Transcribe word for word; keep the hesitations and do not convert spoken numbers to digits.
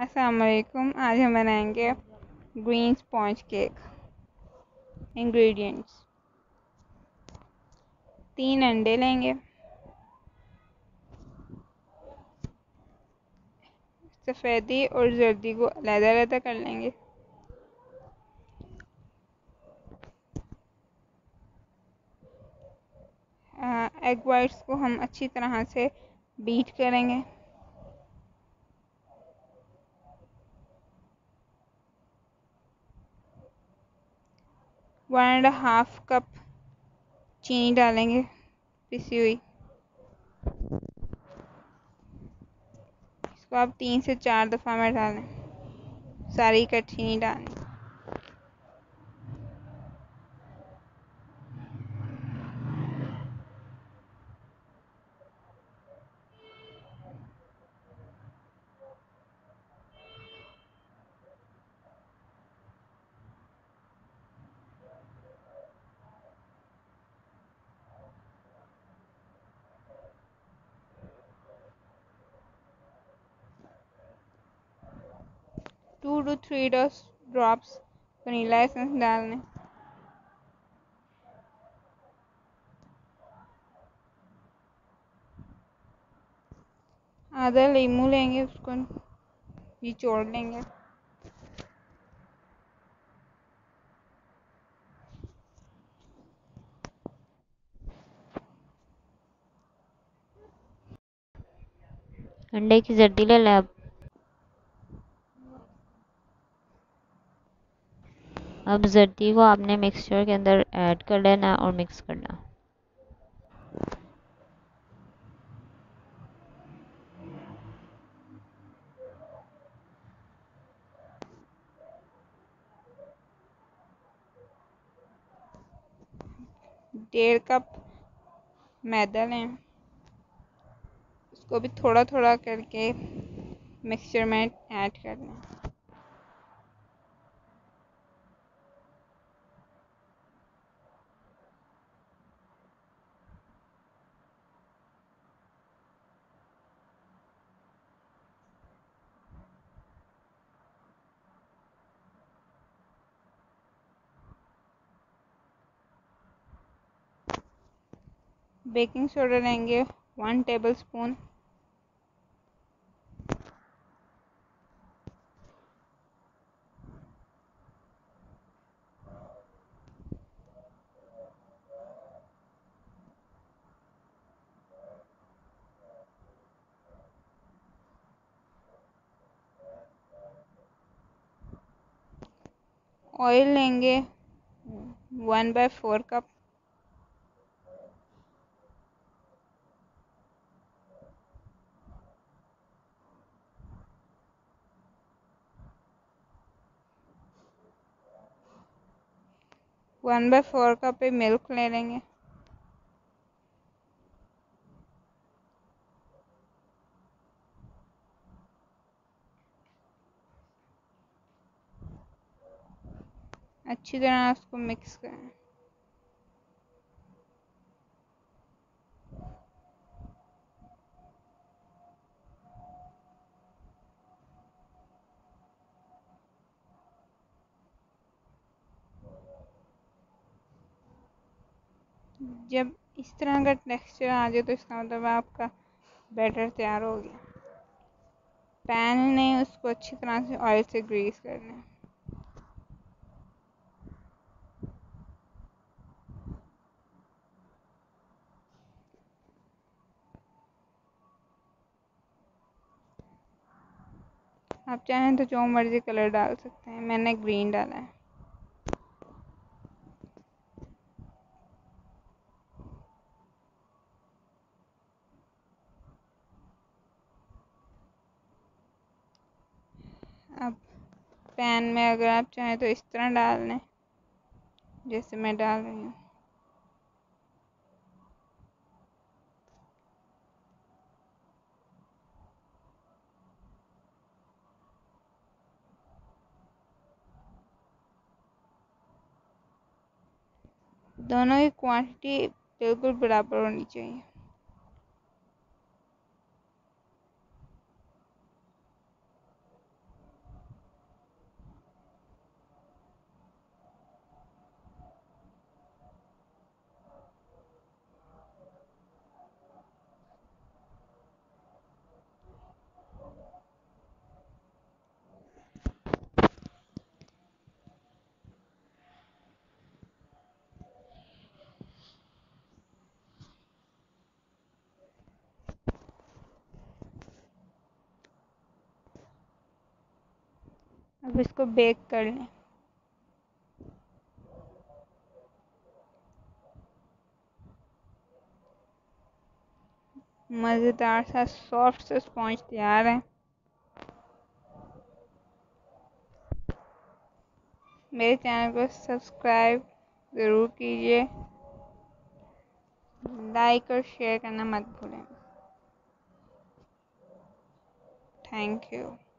अस्सलाम वालेकुम। आज हम बनाएंगे ग्रीन स्पॉन्ज केक। इंग्रेडिएंट्स: तीन अंडे लेंगे, सफ़ेदी और जर्दी को अलग-अलग कर लेंगे। एग वाइट्स को हम अच्छी तरह से बीट करेंगे। वन एंड हाफ कप चीनी डालेंगे पिसी हुई। इसको आप तीन से चार दफ़ा में डालें, सारी कट चीनी डालें। Two two three drops vanilla essence डाल दें। आधा लीमू लेंगे, उसको निचोड़ लेंगे। अंडे की जर्दी ले लें। अब अब जर्दी को आपने मिक्सचर के अंदर ऐड कर लेना और मिक्स करना। डेढ़ कप मैदा लें, उसको भी थोड़ा थोड़ा करके मिक्सचर में ऐड कर लें। बेकिंग सोडा लेंगे वन टेबल स्पून। ऑयल लेंगे one by four cup. One by four cup पे मिल्क ले लेंगे। अच्छी तरह उसको मिक्स करें। जब इस तरह का टेक्सचर आ जाए तो इसका मतलब आपका बैटर तैयार हो गया। पैन ने उसको अच्छी तरह से ऑयल से ग्रीस करना है। आप चाहें तो जो मर्जी कलर डाल सकते हैं, मैंने ग्रीन डाला है। अब पैन में अगर आप चाहें तो इस तरह डाल लें जैसे मैं डाल रही हूँ। दोनों की क्वांटिटी बिल्कुल बराबर होनी चाहिए। अब इसको बेक कर लें। मज़ेदार सा सॉफ्ट सा स्पॉन्ज तैयार है। मेरे चैनल को सब्सक्राइब ज़रूर कीजिए, लाइक और शेयर करना मत भूलें। Thank you.